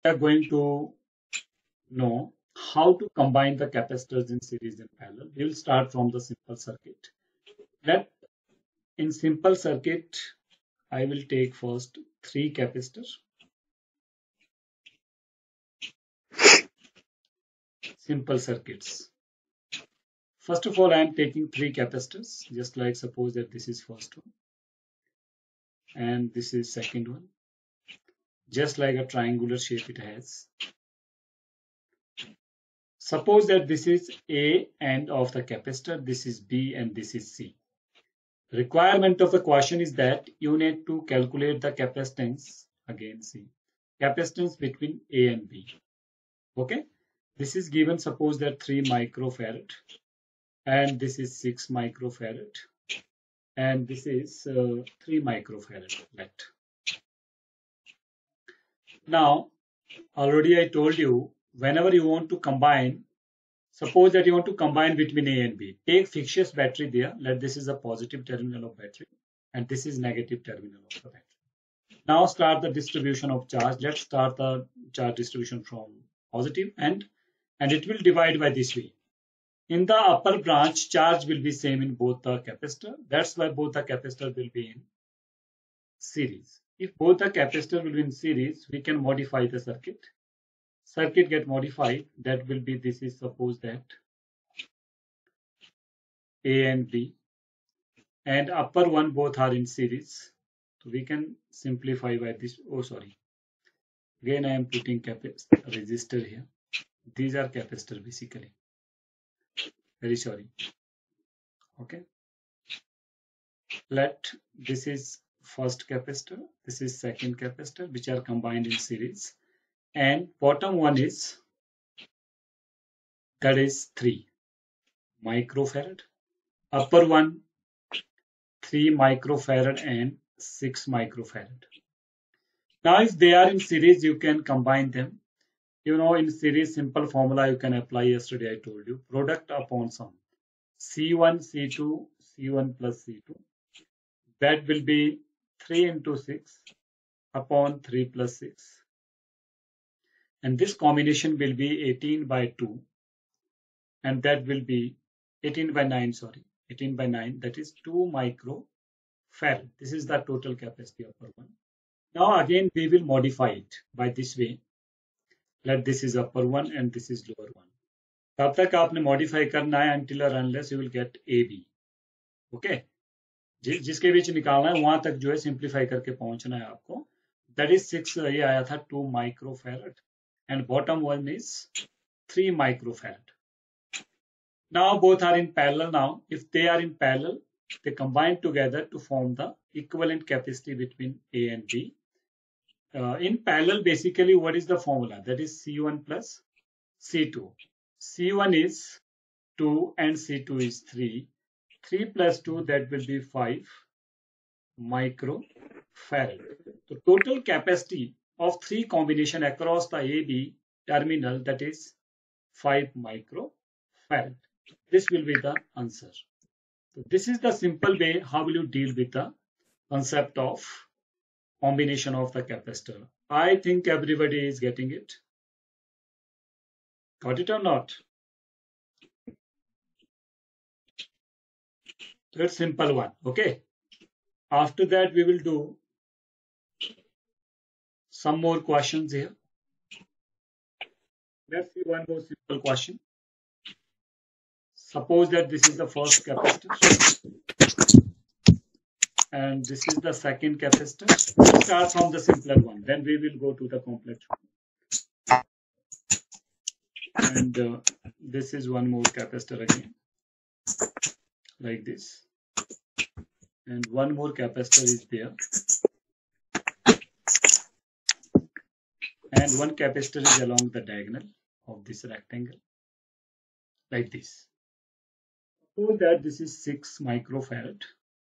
are going to know how to combine the capacitors in series and parallel. We will start from the simple circuit. Let in simple circuit, I will take first 3 capacitors. Simple circuits. First of all, I am taking 3 capacitors, just like suppose that this is first one and this is second one. Just like a triangular shape it has. Suppose that this is A end of the capacitor, this is B and this is C. Requirement of the question is that you need to calculate the capacitance, again C, capacitance between A and B. Okay, this is given, suppose that 3 microfarad and this is 6 microfarad and this is 3 microfarad. Now, already I told you, whenever you want to combine, suppose that you want to combine between A and B, take fictitious battery there. Let this is a positive terminal of battery and this is negative terminal of the battery. Now start the distribution of charge. Let's start the charge distribution from positive and it will divide by this way. In the upper branch, charge will be same in both the capacitor. That's why both the capacitor will be in series. If both the capacitor will be in series, we can modify the circuit. Circuit get modified. That will be, this is suppose that A and B and upper one both are in series. So we can simplify by this. Oh, sorry. Again, I am putting resistor here. These are capacitor basically. Very sorry. Okay. Let this is first capacitor. This is second capacitor, which are combined in series. And bottom one is, that is 3 microfarad. Upper one 3 microfarad and 6 microfarad. Now, if they are in series, you can combine them. You know, in series, simple formula you can apply. Yesterday I told you, product upon sum. C1, C2, C1 plus C2. That will be 3 into 6 upon 3 plus 6. And this combination will be 18 by 2. And that will be 18 by 9, sorry. 18 by 9, that is 2 microfarad. This is the total capacity of upper one. Now again, we will modify it by this way. Let this is upper one and this is lower one. तब तक आपने modify करना है until or unless you will get AB. Okay? जिसके बीच निकालना है वहां तक जो है simplify करके पहुंचना है आपको. That is 6, ये आया था 2 microfarad and bottom one is 3 microfarad. Now both are in parallel. Now, if they are in parallel, they combine together to form the equivalent capacity between A and B. In parallel, basically, what is the formula? That is C1 plus C2. C1 is 2 and C2 is 3. 3 plus 2, that will be 5 microfarad. The total capacity of 3 combination across the AB terminal, that is 5 microfarad. This will be the answer. So this is the simple way how will you deal with the concept of combination of the capacitor. I think everybody is getting it. Got it or not? So it's simple one. Okay. After that, we will do some more questions here. Let's see one more simple question. Suppose that this is the first capacitor and this is the second capacitor. We'll start from the simpler one, then we will go to the complex one. And this is one more capacitor again, like this. And one more capacitor is there. And one capacitor is along the diagonal of this rectangle, like this. Suppose that this is 6 microfarad.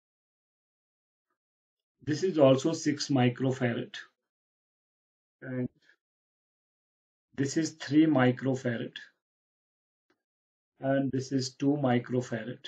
This is also 6 microfarad. And this is 3 microfarad. And this is 2 microfarad.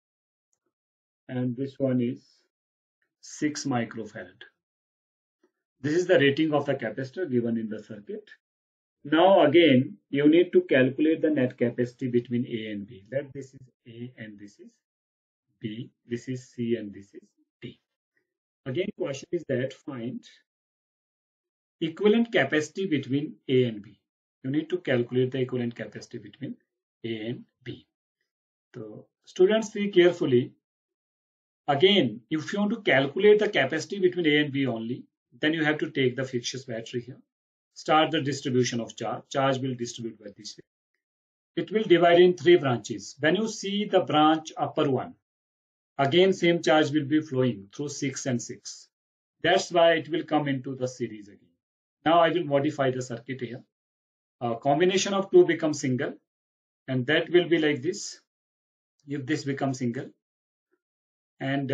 And this one is 6 microfarad. This is the rating of the capacitor given in the circuit. Now again, you need to calculate the net capacity between A and B. Let this is A and this is B. This is C and this is D. Again, question is that find equivalent capacity between A and B. You need to calculate the equivalent capacity between A and B. So students, see carefully. Again, if you want to calculate the capacity between A and B only, then you have to take the fictitious battery here. Start the distribution of charge. Charge will distribute by this way. It will divide in 3 branches. When you see the branch upper one, again same charge will be flowing through 6 and 6. That's why it will come into the series again. Now I will modify the circuit here. A combination of 2 becomes single, and that will be like this if this becomes single. And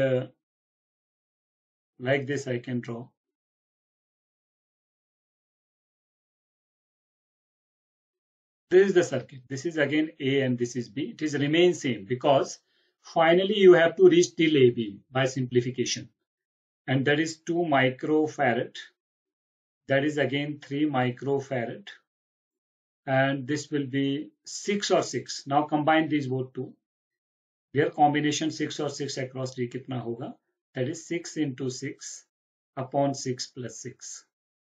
like this I can draw. This is the circuit. This is again A and this is B. It is remain same because finally you have to reach till AB by simplification. And that is 2 microfarad. That is again 3 microfarad. And this will be 6 or 6. Now combine these both two. Their combination 6 or 6 across 3 kitna hoga? That is 6 into 6 upon 6 plus 6.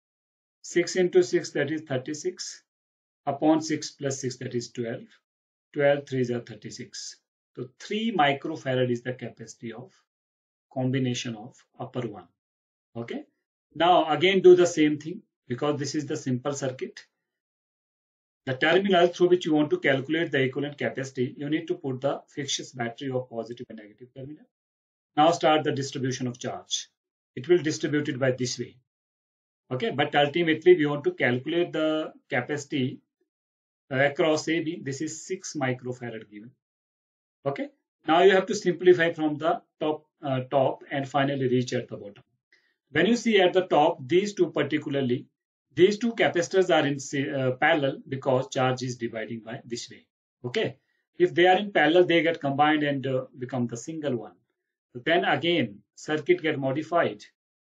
6 into 6, that is 36. Upon 6 plus 6, that is 12. 12 3s are 36. So 3 microfarad is the capacity of combination of upper one. Okay. Now again do the same thing because this is the simple circuit. The terminal through which you want to calculate the equivalent capacity, you need to put the fictitious battery of positive and negative terminal. Now start the distribution of charge. It will distribute it by this way. Okay, but ultimately we want to calculate the capacity across AB. This is 6 microfarad given. Okay, now you have to simplify from the top and finally reach at the bottom. When you see at the top, these two particularly, these two capacitors are in parallel because charge is dividing by this way. Okay, if they are in parallel, they get combined and become the single one. So then again, circuit get modified.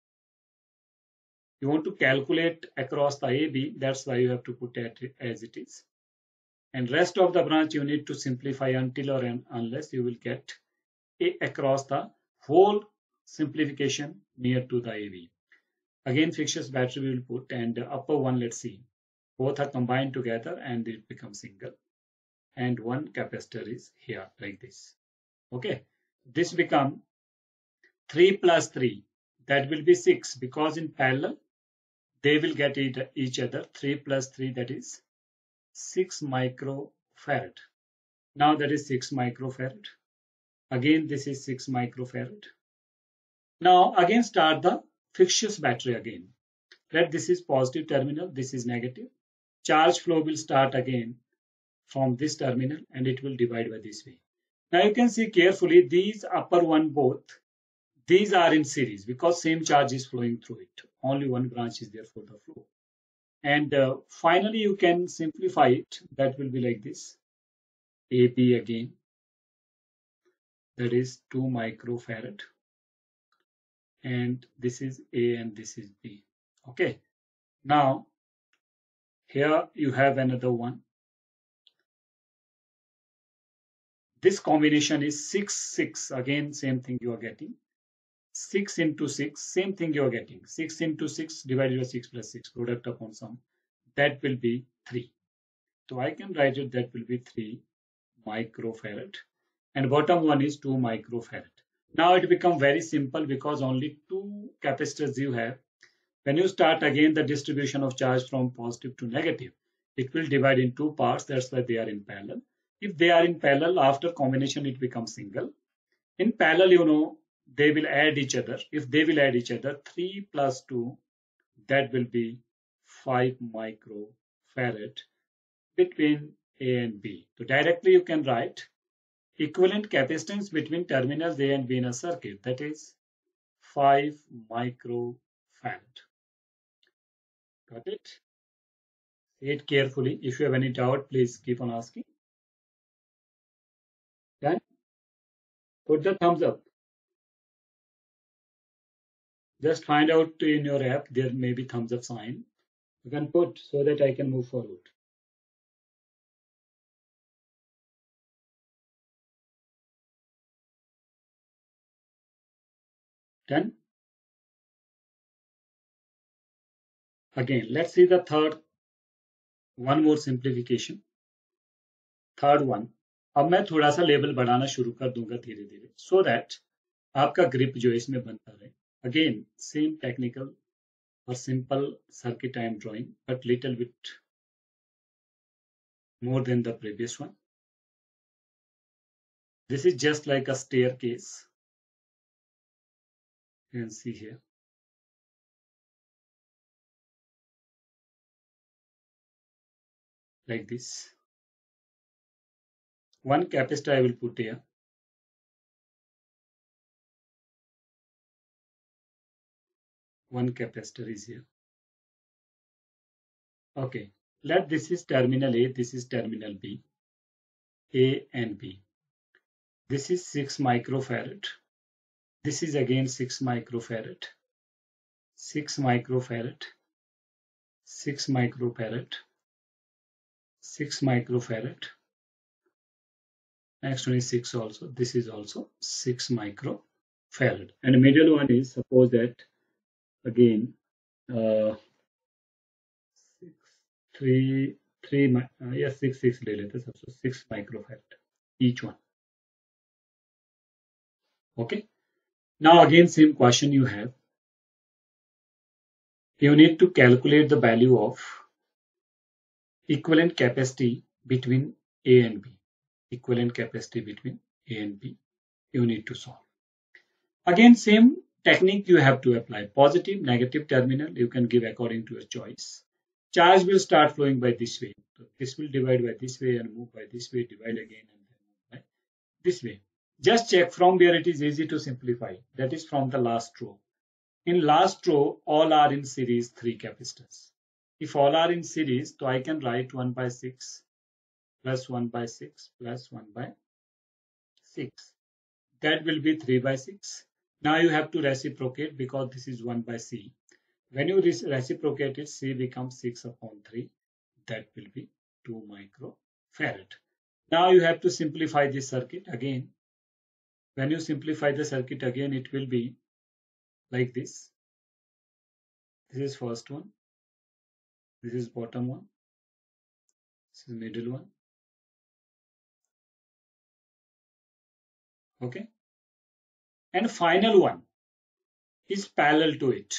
You want to calculate across the AB, that's why you have to put it as it is. And rest of the branch you need to simplify until or unless you will get across the whole simplification near to the AB. Again, fictitious battery we will put, and upper one, let's see. Both are combined together and it becomes single. And one capacitor is here like this. Okay, this become 3 plus 3. That will be 6 because in parallel they will get each other. 3 plus 3, that is 6 microfarad. Now that is 6 microfarad. Again, this is 6 microfarad. Now again start the fictitious battery again. Let this is positive terminal, this is negative. Charge flow will start again from this terminal and it will divide by this way. Now you can see carefully these upper one both, these are in series because same charge is flowing through it. Only one branch is there for the flow. And finally you can simplify it. That will be like this. AB again. That is 2 microfarad. And this is A and this is B. Okay. Now here you have another one. This combination is 6, 6. Again, same thing you are getting. 6 into 6, same thing you are getting. 6 into 6 divided by 6 plus 6, product upon sum. That will be 3. So I can write it, that will be 3 microfarad. And bottom one is 2 microfarad. Now it becomes very simple because only 2 capacitors you have. When you start again the distribution of charge from positive to negative, it will divide in 2 parts. That's why they are in parallel. If they are in parallel, after combination, it becomes single. In parallel, you know, they will add each other. If they will add each other, 3 plus 2, that will be 5 microfarad between A and B. So directly you can write equivalent capacitance between terminals A and B in a circuit. That is 5 microfarad. Got it? See it carefully. If you have any doubt, please keep on asking. Then put the thumbs up. Just find out in your app, there may be thumbs up sign. You can put so that I can move forward. Done? Again, let's see the third, one more simplification. Third one. अब मैं थोड़ा सा level बढ़ाना शुरू कर दूंगा धीरे धीरे, so that आपका ग्रिप जो है इसमें बनता रहे. Again, same technical or simple circuit I am drawing, but little bit more than the previous one. This is just like a staircase. You can see here. Like this. One capacitor I will put here. One capacitor is here. Okay. Let this is terminal A, this is terminal B. A and B. This is 6 microfarad. This is again 6 microfarad. 6 microfarad. 6 microfarad. 6 microfarad. Next one is 6 also. This is also 6 microfarad. And the middle one is, suppose that again 6 ले लेते हैं, so 6 microfarad each one. Okay. Now again same question you have. You need to calculate the value of equivalent capacity between A and B. Equivalent capacity between A and B. You need to solve. Again same technique you have to apply. Positive, negative terminal you can give according to your choice. Charge will start flowing by this way. So this will divide by this way and move by this way, divide again and then move by this way. Just check from where it is easy to simplify. That is from the last row. In last row, all are in series 3 capacitors. If all are in series, so I can write 1 by 6 plus 1 by 6 plus 1 by 6. That will be 3 by 6. Now you have to reciprocate because this is 1 by C. When you reciprocate it, C becomes 6 upon 3. That will be 2 microfarad. Now you have to simplify this circuit again. When you simplify the circuit again, it will be like this. This is first one. This is bottom one. This is middle one. Okay. And final one is parallel to it.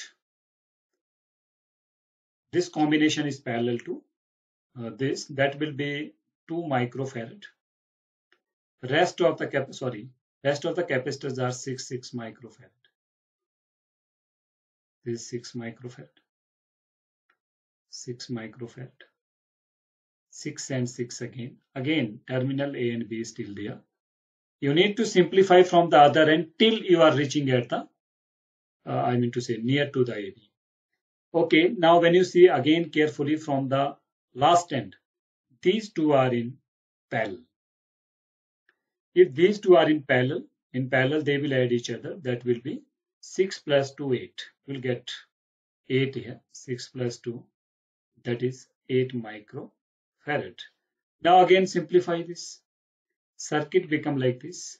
This combination is parallel to this. That will be 2 microfarad. Rest of the capacitors are 6 microfarad. This is 6 microfarad. 6 microfarad. 6 and 6 again. Again, terminal A and B is still there. You need to simplify from the other end till you are reaching at the, near to the AB. Okay, now when you see again carefully from the last end, these two are in parallel. If these two are in parallel they will add each other. That will be 6 plus 2, 8. We'll get 8 here. 6 plus 2, that is 8 microfarad. Now again simplify this. Circuit become like this.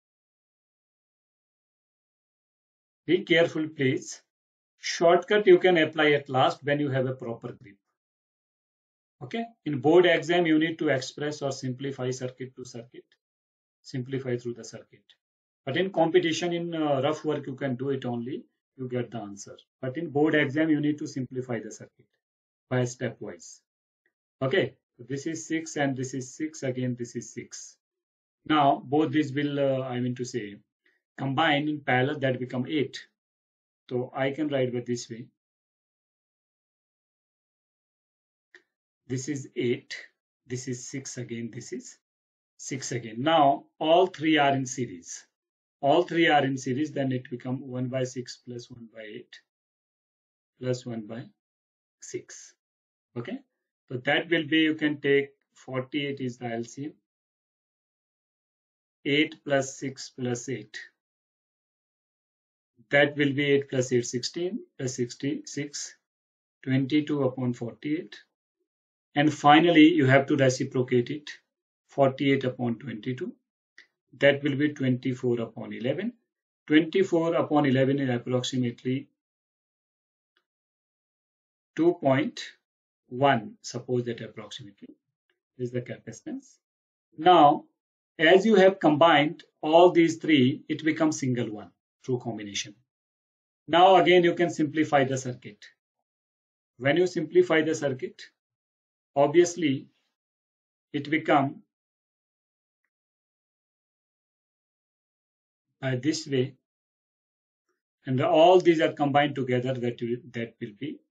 Be careful please. Shortcut you can apply at last when you have a proper grip. Okay. In board exam you need to express or simplify circuit to circuit. Simplify through the circuit. But in competition, in rough work, you can do it only. You get the answer. But in board exam, you need to simplify the circuit by stepwise. Okay. So this is 6 and this is 6. Again, this is 6. Now, both these will, combine in parallel, that become 8. So I can write by this way. This is 8. This is 6 again. This is 6 again. Now, all three are in series. All three are in series, then it become 1 by 6 plus 1 by 8 plus 1 by 6. Okay. So that will be, you can take 48 is the LCM. 8 plus 6 plus 8. That will be 8 plus 8, 16 plus 66, 22 upon 48. And finally, you have to reciprocate it, 48 upon 22. That will be 24 upon 11. 24 upon 11 is approximately 2.1. Suppose that approximately is the capacitance. Now, as you have combined all these three, it becomes single one through combination. Now again, you can simplify the circuit. When you simplify the circuit, obviously it becomes by this way, and all these are combined together, that will be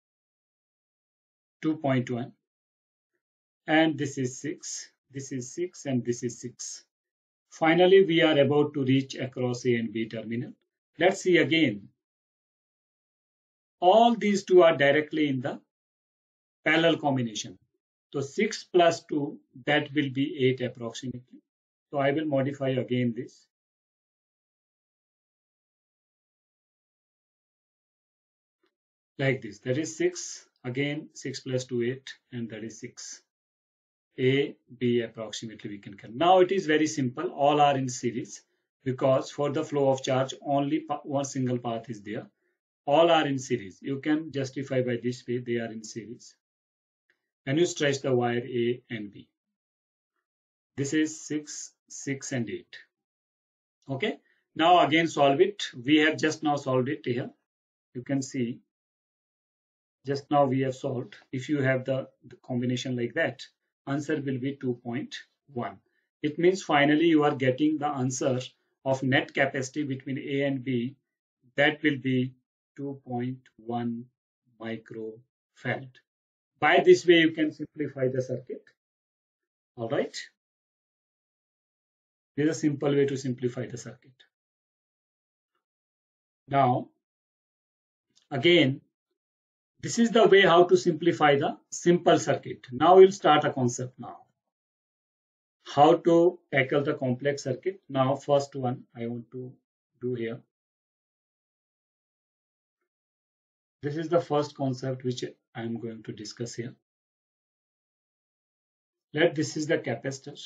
2.1, and this is 6, this is 6, and this is 6. Finally, we are about to reach across A and B terminal. Let's see again. All these two are directly in the parallel combination. So 6 plus 2, that will be 8 approximately. So I will modify again this. Like this. That is 6. Again 6 plus 2, 8. And that is 6. A, B approximately we can count. Now it is very simple. All are in series. Because for the flow of charge, only one single path is there. All are in series. You can justify by this way, they are in series. And you stretch the wire A and B. This is 6, 6 and 8. Okay. Now again solve it. We have just now solved it here. You can see just now we have solved. If you have the combination like that, answer will be 2.1. It means finally you are getting the answer of net capacity between A and B. That will be 2.1 microfarad. By this way, you can simplify the circuit. All right. This is a simple way to simplify the circuit. Now, again, this is the way how to simplify the simple circuit. Now we'll start a concept now. How to tackle the complex circuit. Now, first one I want to do here. This is the first concept which I am going to discuss here. This is the capacitor.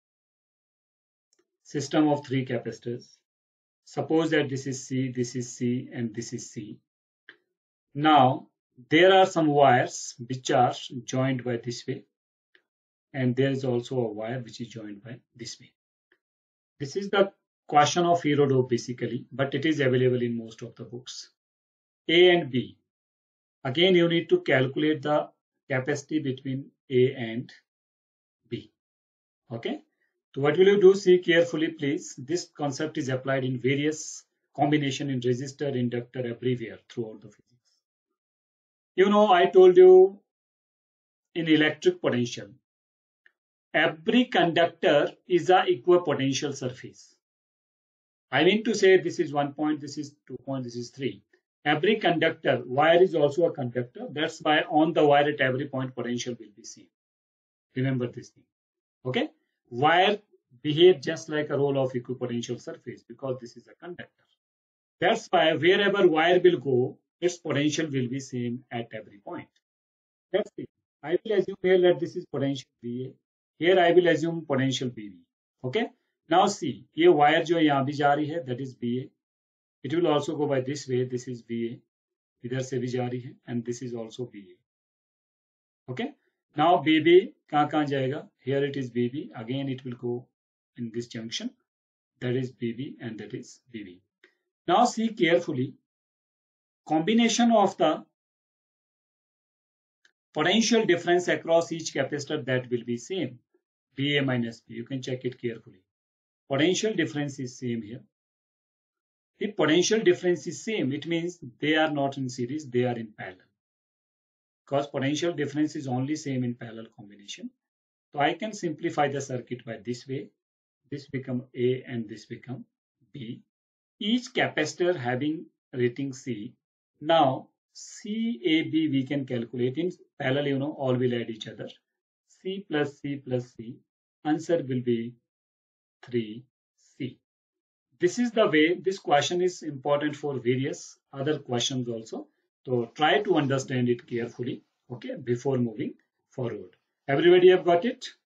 System of 3 capacitors. Suppose that this is C, and this is C. Now, there are some wires which are joined by this way. And there is also a wire which is joined by this way. This is the question of Herodov basically, but it is available in most of the books. A and B. Again, you need to calculate the capacity between A and B. Okay. So what will you do? See carefully, please. This concept is applied in various combination in resistor, inductor, everywhere throughout the physics. You know, I told you in electric potential, every conductor is a equipotential surface. I mean to say this is 1 point, this is 2 point, this is 3. Every conductor, wire is also a conductor. That's why on the wire at every point potential will be same. Remember this thing. Okay. Wire behave just like a roll of equipotential surface because this is a conductor. That's why wherever wire will go, its potential will be same at every point. That's it. I will assume here that this is potential VA. Here I will assume potential BB. Okay. Now see, ये wire जो यहाँ भी जा रही है, that is BA. It will also go by this way. This is BA. इधर से भी जा रही है, and this is also BA. Okay. Now BB कहाँ जाएगा? Here it is BB. Again it will go in this junction. That is BB and that is BB. Now see carefully. Combination of the potential difference across each capacitor, that will be same. BA minus B. You can check it carefully. Potential difference is same here. If potential difference is same, it means they are not in series, they are in parallel. Because potential difference is only same in parallel combination. So I can simplify the circuit by this way. This become A and this become B. Each capacitor having rating C. Now CAB we can calculate in parallel, you know, all will add each other. C plus C plus C. Answer will be 3C. this is the way this question is important for various other questions also. So try to understand it carefully, okay, before moving forward. Everybody have got it?